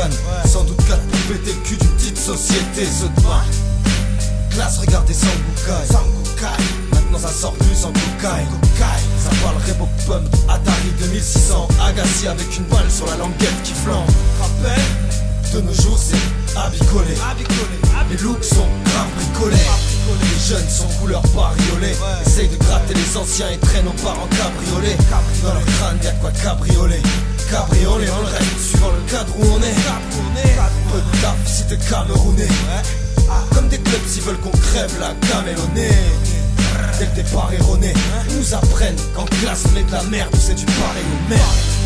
Stan, sans doute 4 pour péter le cul d'une petite société. Ceux de ma classe, regardez Sangukai. Maintenant ça sort plus en cocaïne. Ça parle Reebok Pump, Atari 2600, Agassi avec une balle sur la languette qui flambe. Rappel, de nos jours c'est abicolé. Les looks sont grave bricolés. Les jeunes sont couleur bariolée. Essayent de gratter les anciens et traînent nos parents cabriolés. Dans leur crâne y'a de quoi cabrioler. Cabriolet dans le reste, suivant le cadre où on est. Peu de taf si t'es camerounais. Comme des clubs s'ils veulent qu'on crève la gamelle au nez. Dès le départ erroné, ils nous apprennent qu'en classe on est de la merde, c'est du pareil aux merdes.